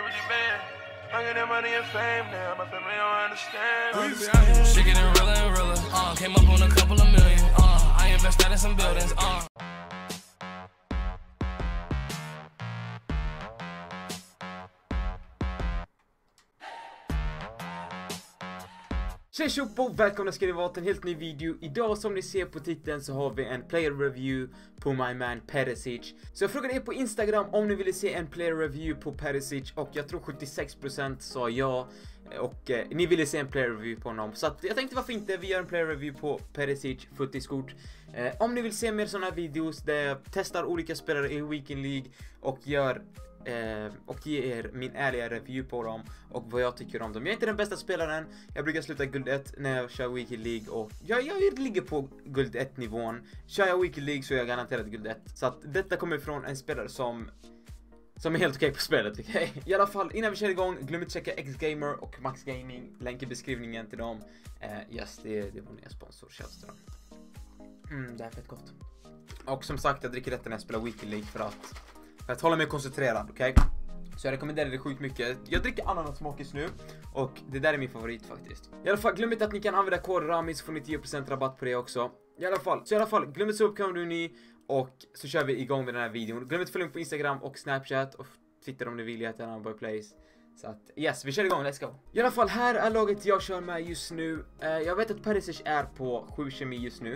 really been. I get that money and fame now, my family don't understand. Shit getting realer and realer. Came up on a couple of million. I invested in some buildings. Tjej tjoppo, välkomna ska ni vara till en helt ny video. Idag som ni ser på titeln så har vi en player review på my man Perisic. Så jag frågade er på Instagram om ni ville se en player review på Perisic och jag tror 76% sa ja. Och ni ville se en player review på honom. Så att jag tänkte varför inte vi gör en player review på Perisic fotbollskort. Om ni vill se mer sådana videos där jag testar olika spelare i Weekend League och ger er min ärliga review på dem och vad jag tycker om dem. Jag är inte den bästa spelaren. Jag brukar sluta guld 1 när jag kör Weekend League och jag ligger på guld 1 nivån. Kör jag Weekend League så är jag garanterat guld 1. Så att detta kommer från en spelare som är helt okej på spelet, okej? I alla fall, innan vi kör igång, glöm inte att checka X-Gamer och Max Gaming. Länk i beskrivningen till dem. Yes, det är vår nya sponsor. Shouts till dem. Det är fett gott. Och som sagt, jag dricker detta när jag spelar Weekend League för att hålla mig koncentrerad, okej? Så jag rekommenderar det sjukt mycket. Jag dricker ananassmakis nu och det där är min favorit faktiskt. I alla fall, glöm inte att ni kan använda kod RAMI så får ni 10% rabatt på det också. I alla fall, glöm inte att om du är ny och så kör vi igång med den här videon. Glöm inte att följa mig på Instagram och Snapchat och Twitter om ni vill att jag boy plays. Så att, yes, vi kör igång, let's go. I alla fall, här är laget jag kör med just nu. Jag vet att Perisic är på 7 kemi just nu.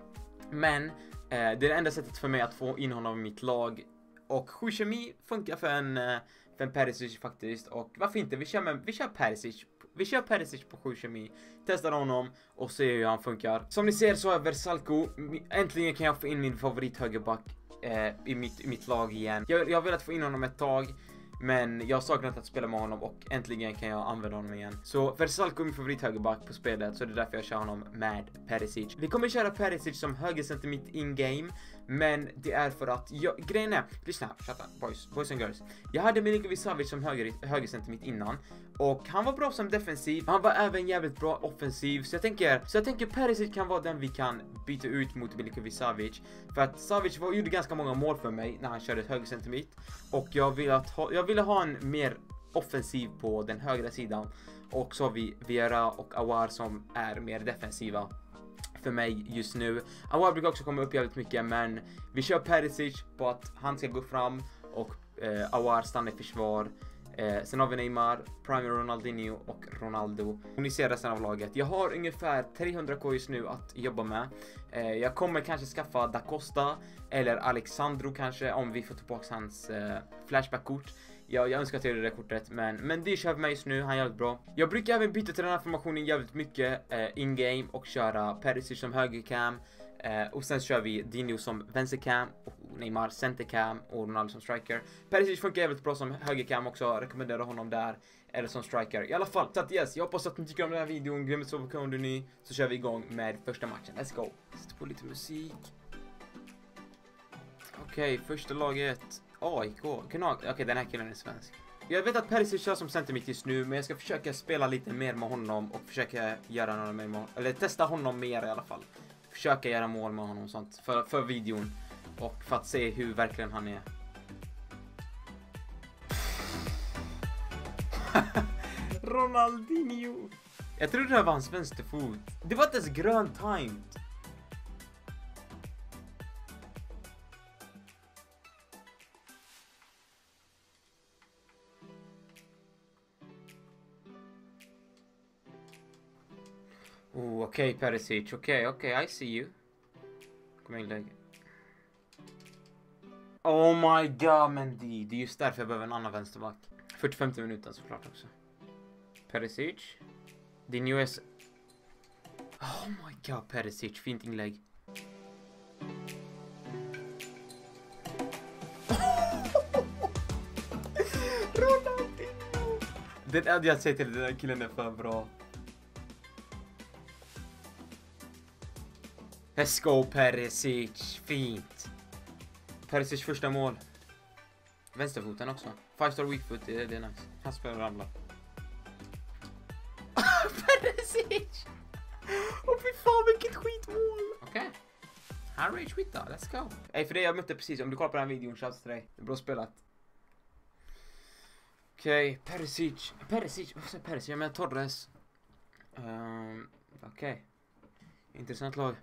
Men det är det enda sättet för mig att få in honom i mitt lag. Och 7 kemi funkar för en Perisic faktiskt. Och varför inte? Vi kör Perisic. Vi kör Perisic på 7 kemi. Testar honom och ser hur han funkar. Som ni ser så är Versalco. Äntligen kan jag få in min favorit högerback i mitt lag igen. Jag har velat få in honom ett tag. Men jag har saknat att spela med honom och äntligen kan jag använda honom igen. Så Versalco är min favorit högerback på spelet, så det är därför jag kör honom med Perisic. Vi kommer köra Perisic som högercenter mitt in-game, men det är för att grejen är, lyssna, boys and girls. Jag hade Milinkovic Savic som högercenter mitt innan och han var bra som defensiv. Han var även jävligt bra offensiv, så jag tänker Perisic kan vara den vi kan byta ut mot Milinkovic Savic, för att Savic gjorde ganska många mål för mig när han körde ett högercenter mitt och jag ville ha en mer offensiv på den högra sidan. Och så har vi Vera och Awar som är mer defensiva för mig just nu. Awar brukar också komma upp jävligt mycket, men vi kör Perisic på att han ska gå fram och Awar stannar i försvar. Sen har vi Neymar, Prime Ronaldinho och Ronaldo. Och ni ser resten av laget. Jag har ungefär 300k just nu att jobba med. Jag kommer kanske skaffa Da Costa eller Alexandro kanske om vi får tillbaka hans flashback-kort. Jag önskar att jag gjorde det kortet, men det kör vi med just nu, han är jävligt bra. Jag brukar även byta till den här formationen jävligt mycket in-game och köra Perisic som högercam. Och sen kör vi Dino som vänstercam och Neymar centercam och Ronaldo som striker. Perisic funkar jävligt bra som högercam också, jag rekommenderar honom där eller som striker. I alla fall, så att yes, jag hoppas att ni tycker om den här videon. Glöm inte att om du är ny, så kör vi igång med första matchen. Let's go. Sätt på lite musik. Okej, första laget AIK. Okej, den här killen är svensk. Jag vet att Perisic kör som center mitt just nu, men jag ska försöka spela lite mer med honom och försöka göra några mer mål, eller testa honom mer i alla fall. Försöka göra mål med honom och sånt för videon och för att se hur verkligen han är. Ronaldinho. Jag trodde det var hans vänsterfot. Det var inte ens grönt timed. Oh, okej, Perisic. Okej, I see you. Kom in, lägg. Oh my god, Mendy. Det är just därför jag behöver en annan vänsterback. 45 minuter såklart också. Perisic. Din US. Oh my god, Perisic. Fint inlägg. Ronaldinho. Det hade jag sagt till den där killen är för bra. Let's go Perisic, fint. Perisic första mål. Vänsterfoten också. 5-star weak foot, det är nice. Han spelar ramla. Perisic! Åh fy fan vilket skitmål. Okej. Han rage quit då, let's go. Ey, för det jag mötte precis, om du kollar på den här videon, shouts till dig. Det är bra spelat. Okej, Perisic, vad säger Perisic? Jag menar Torres. Okej. Intressant lag.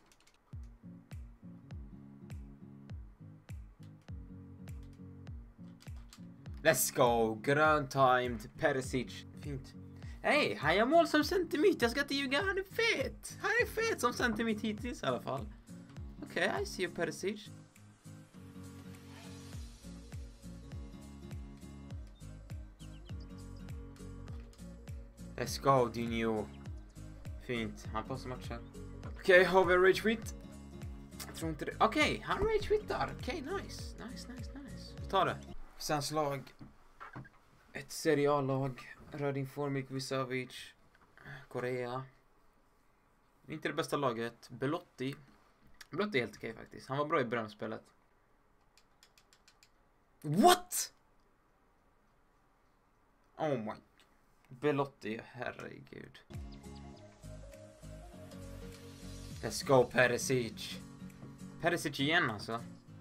Let's go, grön timed, Perisic. Fint. Hej, han gör mål som centimit. Jag ska inte ljuga, han är fet. Han är fet som centimit hittills i alla fall. Okej, I see you, Perisic. Let's go, Dinho. Fint, han passar matchen. Okej, har vi rage quit? Jag tror inte det. Okej, han rage quittar. Okej, nice. Vi tar det. Sen slag. Ett Serie A-lag. Radin Formic, Visavic. Korea. Inte det bästa laget. Belotti är helt okej faktiskt. Han var bra i början What? Oh my. Belotti, herregud. Let's go, Perisic. Perisic igen alltså.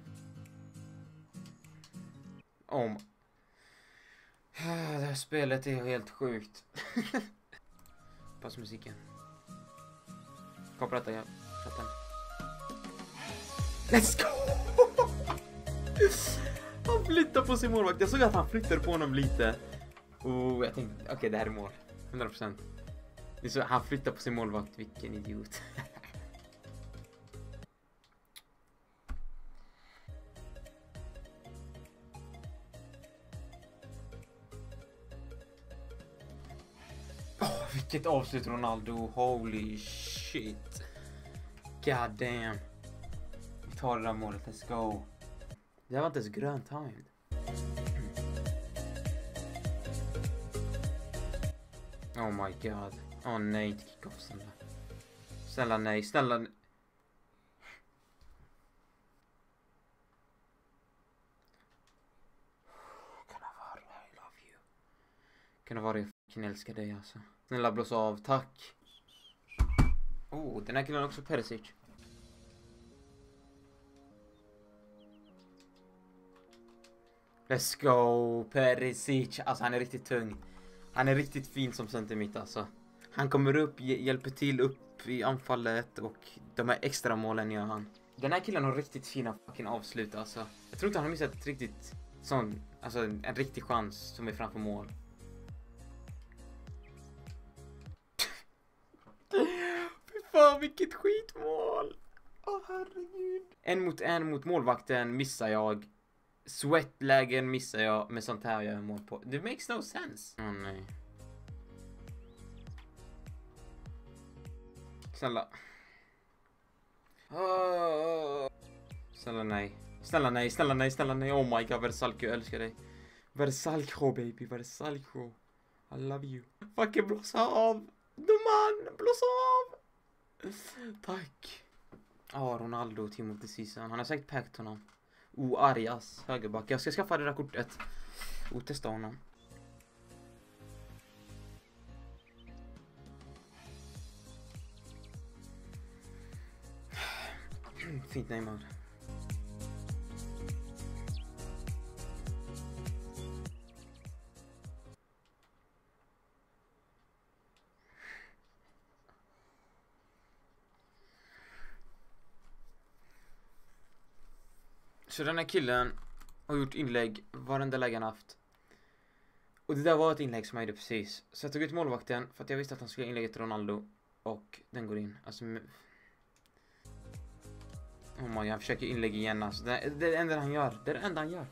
Oh my. Det här spelet är helt sjukt. Pass musiken. Kom på detta, chatten. Let's go! Han flyttar på sin målvakt. Jag såg att han flyttade på honom lite. Och jag tänkte, okej, det här är mål. 100%. Det är så, han flyttar på sin målvakt. Vilken idiot. Vilket avslut, Ronaldo. Holy shit. God damn. Vi tar det där målet. Let's go. Det här var inte ens grönt timed. Oh my god. Oh nej, inte kickoff snälla. Snälla nej, snälla nej. Cannavaro, I love you. Cannavaro, jag fucking älskar dig alltså. Snälla blås av, tack. Oh, den här killen är också Perisic. Let's go, Perisic. Alltså han är riktigt tung. Han är riktigt fin som centimit alltså. Han kommer upp, hjälper till upp i anfallet och de här extra målen gör han. Den här killen har riktigt fina fucking avslut alltså. Jag tror inte han har missat ett riktigt sån, alltså en riktig chans som är framför mål. Fy fan vilket skitmål. Åh herregud. En mot målvakten missar jag. Sweatlägen missar jag. Med sånt här jag gör mål på. Det makes no sense. Åh nej. Snälla. Snälla nej. Snälla nej, snälla nej, snälla nej. Oh my god, Versalco, jag älskar dig. Versalco baby, Versalco. I love you. Fucking blåsa av. Domaren, blåsa av. Tack. Ronaldo, Timothy Season. Han har säkert packat honom. Arias, högerback. Jag ska skaffa det där kortet. Testa honom. Fint Neymar. Så den här killen har gjort inlägg varenda läge han haft. Och det där var ett inlägg som jag gjorde precis. Så jag tog ut målvakten för att jag visste att han skulle inlägga till Ronaldo. Och den går in. Alltså... Oh my god, han försöker inlägg igen alltså. Det är det enda han gör. Det är det enda han gör.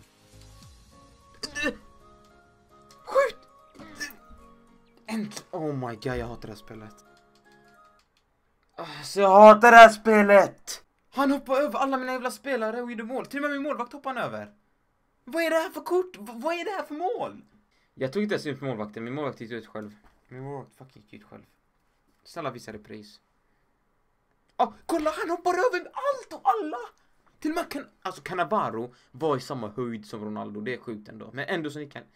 Skjut! Äntligen! Oh my god, jag hatar det här spelet. Alltså jag hatar det här spelet! Han hoppar över alla mina jävla spelare och gjorde mål. Till och med min målvakt hoppar han över. Vad är det här för kort? Vad är det här för mål? Jag tog inte ens ut målvakten. Min målvakt gick ut själv. Min målvakt fucking gick ut själv. Snälla visa repris. Kolla, han hoppar över allt och alla. Till och med Cannavaro var i samma höjd som Ronaldo. Det är sjukt ändå. Men ändå så gick han.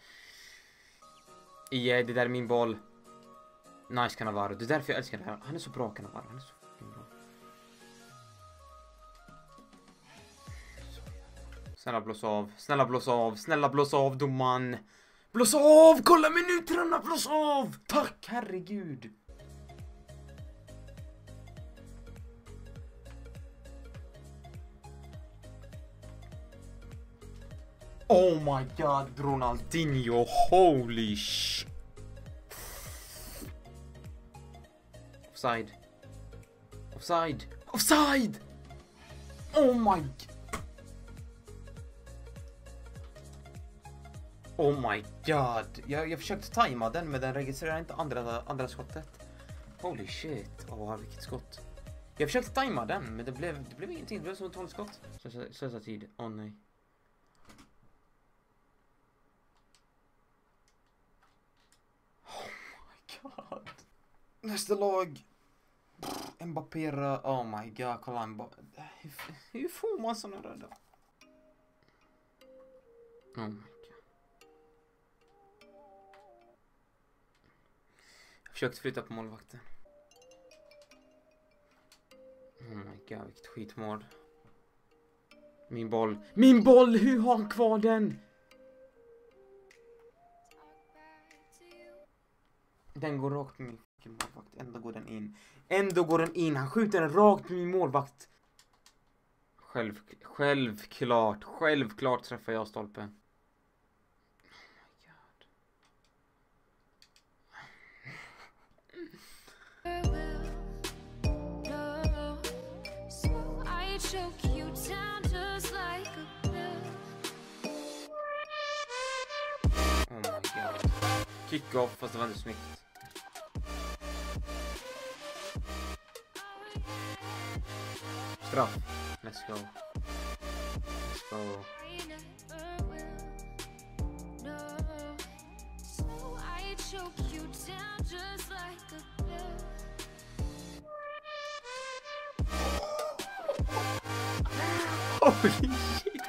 Det där är min boll. Nice Cannavaro. Det är därför jag älskar det här. Han är så bra, Cannavaro. Han är så fucking bra. Snälla blås av. Snälla blås av. Snälla blås av, domaren. Blås av! Kolla minuterna! Blås av! Tack, herregud! Oh my god, Ronaldinho, holy sh... Offside. Offside. Offside! Oh my... Oh my god. Jag försökte tajma den, men den registrerar inte andra skottet. Holy shit. Vilket skott. Jag försökte tajma den, men det blev ingenting. Det blev som ett hållskott. Slösa tid. Nej. God. Nästa lag. Mbappé. Oh my god, kolla hur får man såna där då? Oh my god. Jag försökte flytta på målvakten. Oh my god, vilket skitmål. Min boll, hur har han kvar den? Den går rakt på min målvakt. Ändå går den in. Han skjuter den rakt på min målvakt. Självklart träffar jag stolpen. Oh my god. Kick-off, fast det var inte snyggt. Straff. Let's go. Holy shit.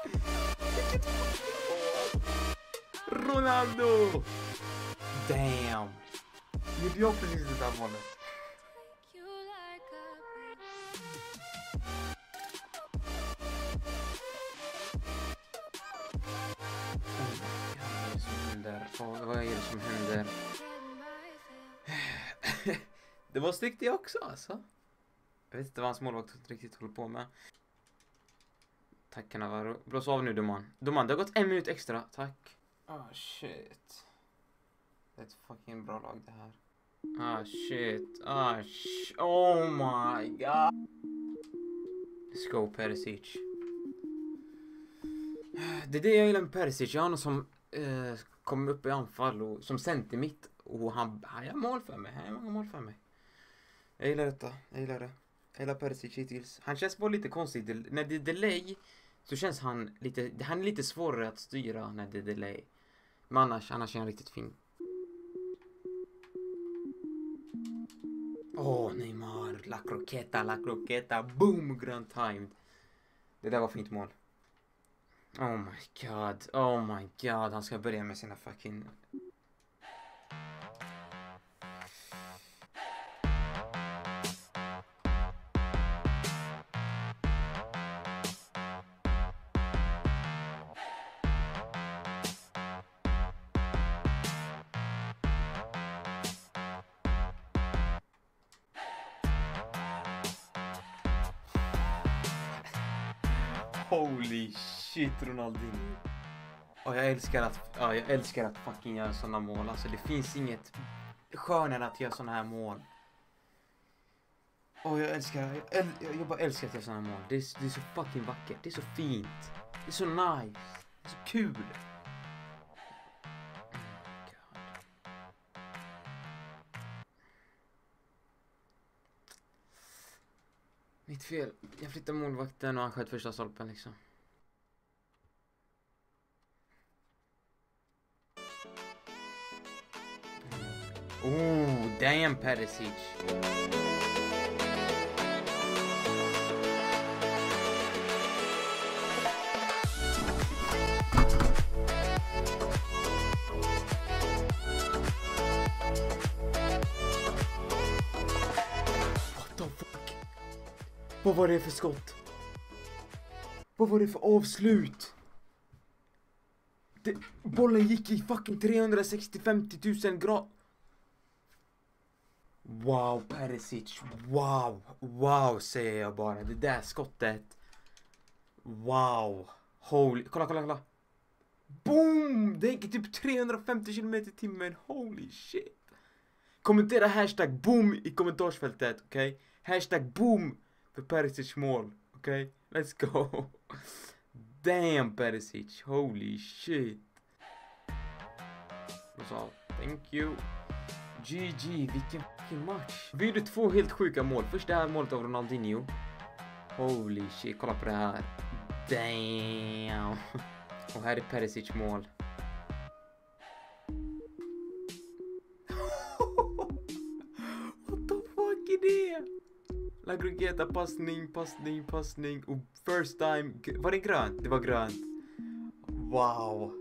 Ronaldo. Damn. Gjorde jag precis det där målet? Vad är det som händer? Det var snyggt det också, alltså. Jag vet inte vad hans målvakt riktigt håller på med. Tack, Cannavaro. Blås av nu, domaren. Domaren, det har gått 1 minut extra. Tack. Shit. Det är ett fucking bra lag det här. Shit. Oh my god. Let's go, Perisic. Det är det jag gillar med Perisic. Jag har någon som kommer upp i anfall och som center mitt. Och han gör mål för mig. Han gör många mål för mig. Jag gillar detta. Jag gillar Perisic hittills. Han känns bara lite konstigt. När det är delay så känns han är lite svårare att styra när det är delay. Men annars är han riktigt fin. Neymar. La croqueta. Boom, grand timed. Det där var fint mål. Oh my god. Han ska börja med sina fucking... Holy shit, Ronaldinho. Jag älskar att fucking göra såna mål. Alltså det finns inget skönare att göra såna här mål. Jag bara älskar att göra såna här mål. Det är så fucking vackert. Det är så fint. Det är så nice. Det är så kul. Mitt fel. Jag flyttade målvakten och han sköt första stolpen liksom. Damn Perisic. What the fuck? Vad var det för skott? Vad var det för avslut? Bollen gick i fucking 365 000 grad. Wow, Perisic. Wow, säger jag bara. Det där skottet. Wow. Holy. Kolla. Boom! Det gick typ 350 km/h. Holy shit. Kommentera hashtag boom i kommentarsfältet, okej? Hashtag boom för Perisic mål, okej? Let's go. Damn, Perisic. Holy shit. Så, thank you. GG, vilken match. Vi gjorde 2 helt sjuka mål. Först det här målet av Ronaldinho. Holy shit, kolla på det här. Damn. Och här är Perisic mål. What the fuck är det? La Grugueta, passning. Och first time. Var det grönt? Det var grönt. Wow.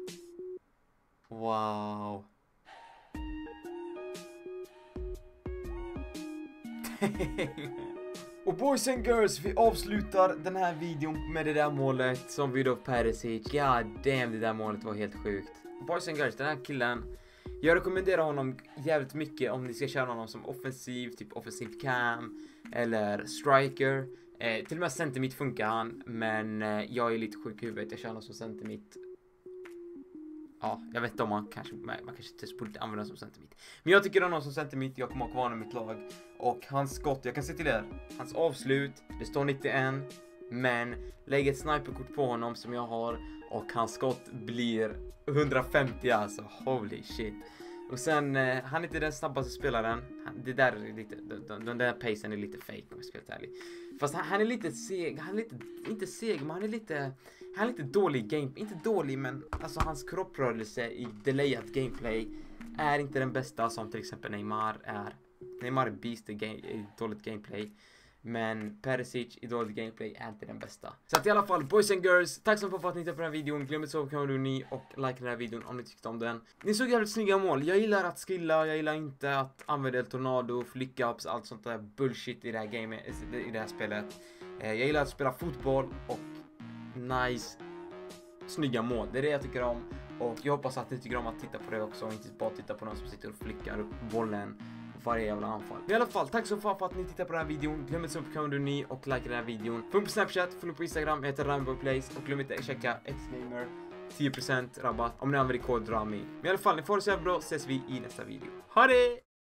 Och boys and girls, vi avslutar den här videon med det där målet som vi då Perisic. God damn, det där målet var helt sjukt. Boys and girls, den här killen, jag rekommenderar honom jävligt mycket om ni ska köra honom som offensiv, typ offensiv cam eller striker. Till och med centermitt funkar han, men jag är lite sjuk i huvudet, jag kör honom som centermitt. Ja, jag vet inte om man kanske inte borde använda som centermitt. Men jag tycker om honom som centermitt, jag kommer att ha kvar honom i mitt lag. Och hans skott, jag kan se till er, hans avslut, det står 91. Men lägg ett sniperkort på honom som jag har. Och hans skott blir 150 alltså, holy shit. Och sen, han är inte den snabbaste spelaren. Det där är lite, den där pacen är lite fake om jag ska vara ärlig. Fast han är lite seg, inte seg, men han är lite dålig game, inte dålig, men alltså hans kropprörelse i delayat gameplay är inte den bästa som till exempel Neymar är. Neymar är beast i dåligt gameplay, men Perisic i dåligt gameplay är inte den bästa. Så att i alla fall, boys and girls, tack så mycket för att ni tittade på den här videon. Glöm inte att like den här videon om ni tyckte om den. Ni såg jävligt snygga mål. Jag gillar att skilla, jag gillar inte att använda El Tornado, flickups, allt sånt där bullshit i det här gamet, i det här spelet. Jag gillar att spela fotboll och nice, snygga mål. Det är det jag tycker om. Och jag hoppas att ni tycker om att titta på det också och inte bara titta på någon som sitter och flickar upp bollen varje jävla anfall. Men i alla fall, tack så fan för att ni tittar på den här videon. Glöm inte att subscriba ni och like den här videon. Följ på Snapchat, följ på Instagram, jag heter Rainbowplays. Och glöm inte att checka Xgamer, 10% rabatt om ni använder kod DRAMI. Men i alla fall, ni får det så här bra, ses vi i nästa video. Ha det!